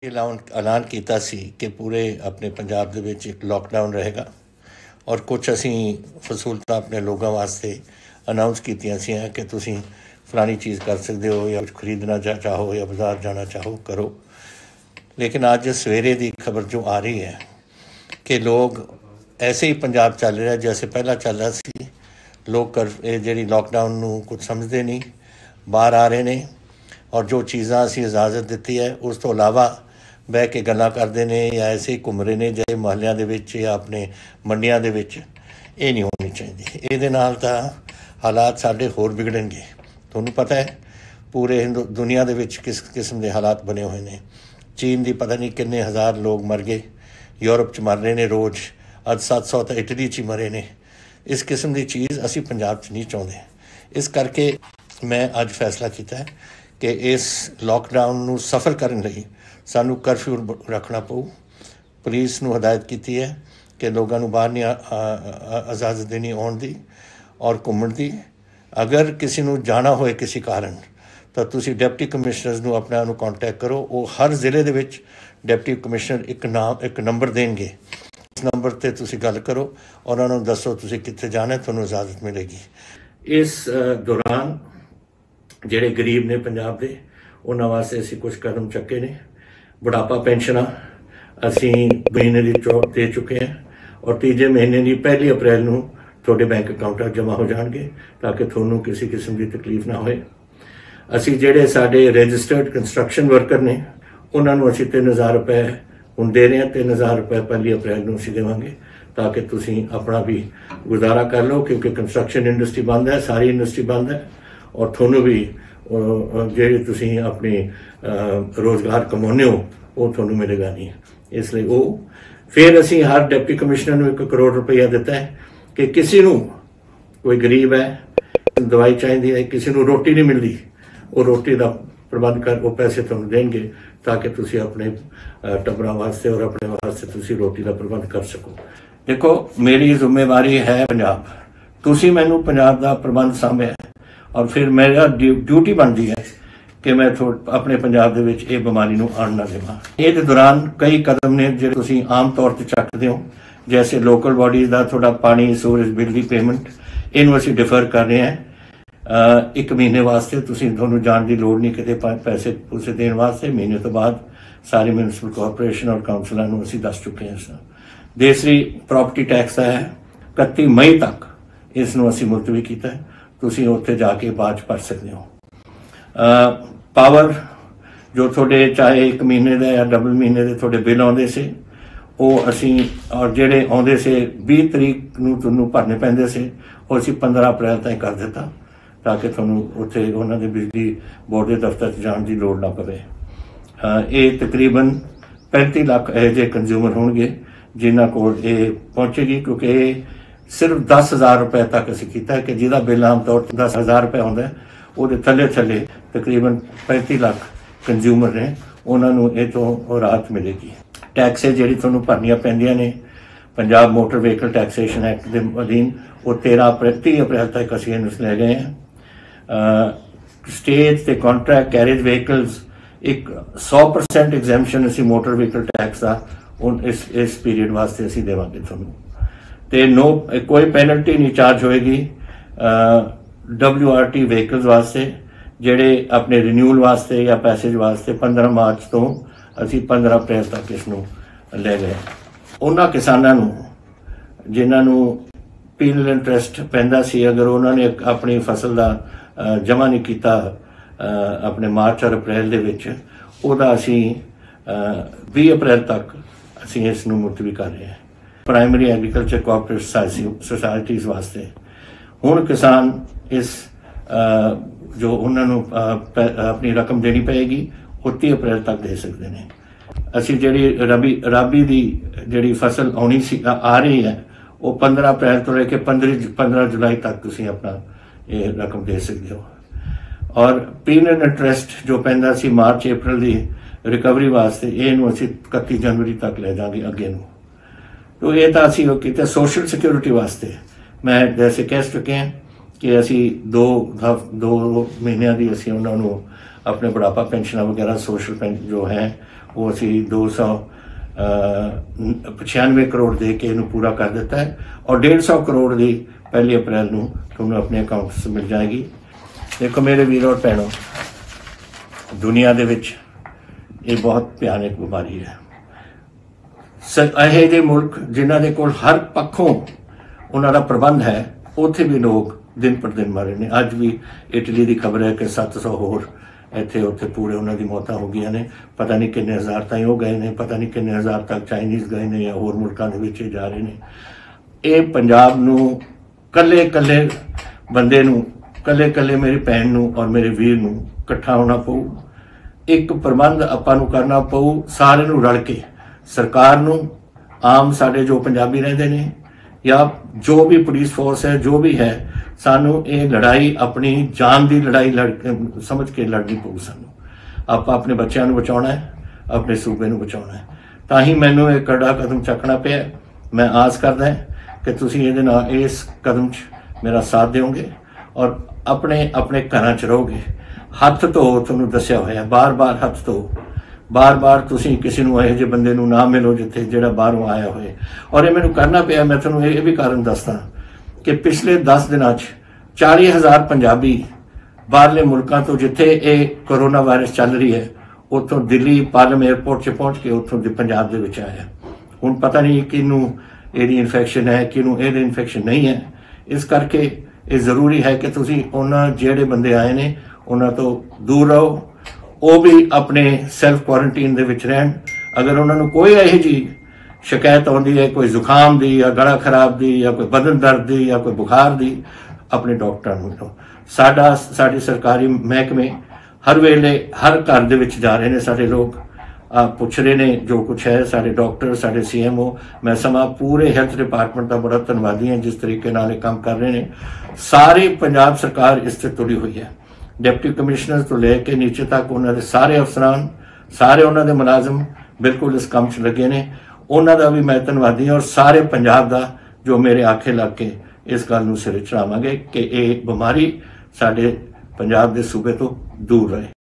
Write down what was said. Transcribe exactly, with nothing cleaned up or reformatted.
ਐਲਾਨ ਐਲਾਨ ਕੀਤਾ ਸੀ ਕਿ ਪੂਰੇ ਆਪਣੇ ਪੰਜਾਬ ਦੇ ਵਿੱਚ ਇੱਕ ਲੋਕਡਾਊਨ ਰਹੇਗਾ ਔਰ ਕੁਛ ਅਸੀਂ ਫਸੂਲਤਾਂ ਆਪਣੇ ਲੋਕਾਂ ਵਾਸਤੇ ਅਨਾਉਂਸ ਕੀਤੀਆਂ ਸੀ ਕਿ ਤੁਸੀਂ ਫਲਾਣੀ ਚੀਜ਼ ਕਰ ਸਕਦੇ ਹੋ ਜਾਂ ਕੁਝ ਖਰੀਦਣਾ ਜਾ ਚਾਹੋ ਜਾਂ ਬਾਜ਼ਾਰ ਜਾਣਾ ਚਾਹੋ ਕਰੋ। ਲੇਕਿਨ ਅੱਜ ਸਵੇਰੇ ਦੀ ਖਬਰ ਜੋ ਆ ਰਹੀ ਹੈ ਕਿ ਲੋਕ ऐसे ही पंजाब चल रहा जैसे पहला चल रहा सी। लोग कर जी लॉकडाउन नूं कुछ समझते नहीं, बाहर आ रहे हैं और जो चीज़ां असीं इजाज़त दी है उस तो इलावा बह के गल्लां करते हैं या ऐसे ही घूम रहे हैं जे महल्लियां दे विच या अपने मंडियां दे विच। ये नहीं होनी चाहिए। इहदे नाल तां हालात साडे होर बिगड़नगे। तुहानूं पता है पूरे हिंदू दुनिया दे विच किस किस्म के हालात बने हुए हैं। चीन की पता नहीं किन्ने हज़ार लोग मर गए, यूरोप च मर रहे हैं रोज़, अज सत्त सौ तो इटली च मरे ने। इस किस्म की चीज़ असी पंजाब च नहीं चाहते। इस करके मैं अज फैसला किया है कि इस लॉकडाउन नूं सफल करने लई सानू करफ्यू रखना पऊ। पुलिस नूं हदायत की है कि लोगों नूं बाहर नहीं इजाजत देनी आउण दी और घूमण दी। अगर किसी नूं जाना होए किसी कारण तो तुसी डिप्टी कमिश्नर नूं अपने नूं कॉन्टैक्ट करो। वो हर जिले दे विच डिप्टी कमिश्नर एक नाम एक नंबर देंगे। इस नंबर पर तुसी गल करो और उन्होंने दसो तुसी कित्थे जाना, तुहानूं इजाजत मिलेगी। इस दौरान जिहड़े गरीब ने पंजाब दे उन्हां वास्ते असीं कुछ कदम चुके ने। बुढ़ापा पेंशनां असीं महीने दी चौथ दे चुके हैं और तीजे महीने की पहली अप्रैल नूं तुहाडे बैंक अकाउंटां जमा हो जाणगे ताकि तुहानूं किसी किस्म की तकलीफ ना होए। असीं जिहड़े साडे रजिस्टर्ड कंस्ट्रक्शन वर्कर ने उन्हां नूं असीं तीन हज़ार रुपए ਹੁਣ ਦੇ ਰਹੇ ਹਾਂ। तीन हज़ार रुपये पहली अप्रैल ਨੂੰ ਅਸੀਂ ਦੇਵਾਂਗੇ ਤਾਂ ਕਿ ਤੁਸੀਂ ਆਪਣਾ ਵੀ ਗੁਜ਼ਾਰਾ ਕਰ ਲਓ ਕਿਉਂਕਿ ਕੰਸਟਰਕਸ਼ਨ ਇੰਡਸਟਰੀ ਬੰਦ ਹੈ, ਸਾਰੀ ਇੰਡਸਟਰੀ ਬੰਦ ਹੈ ਔਰ ਤੁਹਾਨੂੰ ਵੀ ਜਿਹੜੇ ਤੁਸੀਂ ਆਪਣੇ ਰੋਜ਼ਗਾਰ ਕਮਾਉਂਦੇ ਹੋ ਉਹ ਤੁਹਾਨੂੰ ਮਿਲੇਗਾ ਨਹੀਂ। ਇਸ ਲਈ ਉਹ ਫਿਰ ਅਸੀਂ ਹਰ ਡਿਪਟੀ ਕਮਿਸ਼ਨਰ ਨੂੰ ਇੱਕ ਕਰੋੜ ਰੁਪਈਆ ਦਿੱਤਾ ਹੈ ਕਿ ਕਿਸੇ ਨੂੰ ਕੋਈ ਗਰੀਬ ਹੈ ਦਵਾਈ ਚਾਹੀਦੀ ਹੈ, ਕਿਸੇ ਨੂੰ ਰੋਟੀ ਨਹੀਂ ਮਿਲਦੀ, ਉਹ ਰੋਟੀ ਦਾ प्रबंध कर वो पैसे तुम देंगे ताकि तुसी अपने टब्बरां वास्ते और अपने वास्ते तुसी रोटी का प्रबंध कर सको। देखो मेरी जिम्मेवारी है पंजाब, तुसी मैनू पंजाब का प्रबंध सांभिया और फिर मेरा ड्यूटी बनती है कि मैं अपने पंजाब दे विच ये बीमारी नूं आउण ना देवां। इस दौरान कई कदम ने जो तुसी आम तौर पर चकदे हो, जैसे लोकल बॉडीज़ का थोड़ा पानी सूरज बिल की पेमेंट इनू असीं डिफर कर रहे हैं एक महीने वास्ते। तुसीं तुहानूं जाण दी लोड़ नहीं किते पैसे पूसे देण वास्ते। महीने तो बाद सारे म्यूनसिपल कॉरपोरेशन और काउंसलों नूं असीं दस चुके हैं। देसरी प्रॉपर्टी टैक्स है इकत्ती मई तक इस नूं असीं मुलतवी कीता है। तुसीं उत्थे जाके बाद च भर सकदे हो। पावर जो थोड़े चाहे एक महीने का या डबल महीने के थोड़े बिल आउंदे से ਉਹ ਅਸੀਂ और ਜਿਹੜੇ ਆਉਂਦੇ से बीस तरीक ਨੂੰ ਤੁਹਾਨੂੰ ਭਰਨੇ ਪੈਂਦੇ ਸੀ ਉਹ ਅਸੀਂ पंद्रह अप्रैल ਤਾਈਂ ਕਰ ਦਿੱਤਾ ताकि ਤੁਹਾਨੂੰ ਉੱਥੇ ਉਹਨਾਂ ਦੇ ਬਿਜਲੀ ਬੋਰਡ ਦੇ ਦਫ਼ਤਰ 'ਚ ਜਾਣ ਦੀ ਲੋੜ ਨਾ ਪਵੇ। ਇਹ ਤਕਰੀਬਨ पैंती ਲੱਖ ਇਹੋ ਜਿਹੇ ਕੰਜ਼ਿਊਮਰ ਹੋਣਗੇ ਜਿਨ੍ਹਾਂ ਕੋਲ ਇਹ ਪਹੁੰਚੇਗੀ ਕਿਉਂਕਿ ਇਹ ਸਿਰਫ दस हज़ार रुपए तक ਅਸੀਂ ਕੀਤਾ ਕਿ ਜਿਹਦਾ ਬਿੱਲ ਆਮ ਤੌਰ 'ਤੇ दस हज़ार रुपए ਹੁੰਦਾ ਉਹਦੇ ਥੱਲੇ ਥੱਲੇ ਤਕਰੀਬਨ पैंती ਲੱਖ ਕੰਜ਼ਿਊਮਰ ਨੇ ਉਹਨਾਂ ਨੂੰ ਇਹ ਤੋਂ ਰਾਹਤ ਮਿਲੇਗੀ। टैक्स ਜਿਹੜੀ ਤੁਹਾਨੂੰ ਭਰਨੀਆਂ ਪੈਂਦੀਆਂ ਨੇ Punjab motor vehicle taxation act के अधीन वो तेरह अप्रैल तीह अप्रैल तक असीं इहनूं लै गए हैं। स्टेज ते कॉन्ट्रैक्ट कैरेज व्हीकल्स एक सौ परसेंट एग्जैम्पशन असीं मोटर व्हीकल टैक्स का हुण इस इस पीरियड वास्ते असीं देवांगे तुहानूं ते नो कोई पेनल्टी नहीं चार्ज होएगी डब्ल्यू आर टी व्हीकल्स वास्ते जिहड़े अपने रिन्यूअल वास्ते या पैसेज वास्ते पंद्रह मार्च तो असीं पंद्रह अप्रैल तक इसनूं लै गए। उन्हां किसानां नूं जिन्हां नूं पीनल इंटरस्ट पैंदा सी अगर उन्होंने अपनी फसल का जमा नहीं किया अपने मार्च और अप्रैल दे विच उहदा असीं बीस अप्रैल तक असीं इस नूं मुलतवी कर रहे हैं। प्राइमरी एग्रीकल्चर कोऑपरेटिव सोसाइटीज़ वास्ते हुण किसान इस जो उन्होंने अपनी रकम देनी पेगी वो तीह अप्रैल तक दे सकते हैं। असीं जिहड़ी रबी राबी की जिहड़ी फसल आउणी सी आ रही है वो पंद्रह अप्रैल तो लेके पंद्रह पंद्रह जुलाई तक तुसीं अपना ये रकम दे सकते हो। और पीनल इंटरस्ट जो पैंदा सी मार्च अप्रैल की रिकवरी वास्ते इहनूं असीं इकत्ती जनवरी तक लै जांगे अगे नूं। तो ये तो असीं कीता सोशल सिक्योरिटी वास्ते। मैं जैसे कह चुके हैं कि असीं दो दो महीनों की असीं उन्हां नूं अपने बुढ़ापा पेंशन वगैरह सोशल पेंशन जो है वो असी दो सौ पछानवे करोड़ दे के इनू पूरा कर दिता है और डेढ़ सौ करोड़ की पहली अप्रैल को तुहानू अपने अकाउंट से मिल जाएगी। देखो मेरे वीर और भैनों, दुनिया दे विच ये बहुत भयानक बीमारी है। यह जे मुल्क जिन्हां दे कोल हर पक्षों उन्हां दा प्रबंध है, उत्थे भी लोग दिन पर दिन मरे ने। अज भी इटली की खबर है कि सत्त सौ होर इत्थे उत्थे पूरे उन्हां दी मौतां हो गई ने। पता नहीं किन्ने हज़ार ताईं वो गए ने, पता नहीं किन्ने हज़ार तक चाइनीज़ गए ने या होर मुल्कां दे विच जा रहे ने। ये पंजाब नूं कल्ले कल्ले बंदे नूं, कल्ले कल्ले मेरी भैन नूं और मेरे वीर नूं इकट्ठा होना पऊ। एक प्रबंध आपां नूं करना पऊ, सारे नूं रल के, सरकार नूं, आम साडे जो पंजाबी रहिंदे ने या जो भी पुलिस फोर्स है, जो भी है, सानू ये लड़ाई अपनी जान की लड़ाई लड़ समझ के लड़नी पऊ। सानू आप अपने बच्चों को बचाना है, अपने सूबे को बचाना है। तां ही मैनू एक कड़ा कदम चकना पिया। मैं आस करदा कि तुसीं इहदे नाल इस कदम च मेरा साथ देओगे और अपने अपने घरां च रहोगे। हत्थ धो, तुहानूं दस्सिया होया, बार बार हत्थ धो, बार बार तुसीं किसी नूं इहो जिहे बंदे नूं ना मिलो जिथे जिहड़ा बाहरों आया होए। और ये मैनूं करना पिया, मैं तुहानूं ये भी कारण दसदा कि पिछले दस दिनों चाली हज़ार पंजाबी बाहरले मुल्कों तो जिथे ये कोरोना वायरस चल रही है, उतों दिल्ली पालम एयरपोर्ट से पहुँच के उतों पंजाब दे विच आया। हुण पता नहीं किनू ये इन्फेक्शन है, किनू ये इन्फेक्शन नहीं है। इस करके ये जरूरी है कि तुसीं उन्हां जिहड़े बंदे आए ने उन्हां तो दूर रहो, वो भी अपने सैल्फ क्वारंटीन दे विच रहन। अगर उन्होंने कोई यही जी शिकायत आती है, कोई जुकाम की या गला खराब की या कोई बदन दर्द की या कोई बुखार की, अपने डॉक्टर नूं मिलो। साडा साडी सरकारी महकमे हर वेले हर घर दे विच जा रहे हैं, साडे लोग आ पुछ रहे ने जो कुछ है। साडे डॉक्टर, साडे सी एम ओ, मैं समा पूरे हैल्थ डिपार्टमेंट का बड़ा धन्नवादी है जिस तरीके नाल काम कर रहे हैं। सारी पंजाब सरकार इस ते तुली हुई है, डिप्टी कमिश्नर तो लेके नीचे तक उन्होंने सारे अफसरान, सारे उन्होंने मुलाजम बिल्कुल इस काम च लगे ने। उन्हों का भी मैं धन्नवादी और सारे पंजाब का जो मेरे आखे लग के इस गल नूं सिरे चढ़ावांगे कि ये बीमारी साडे पंजाब के सूबे तो दूर रहे।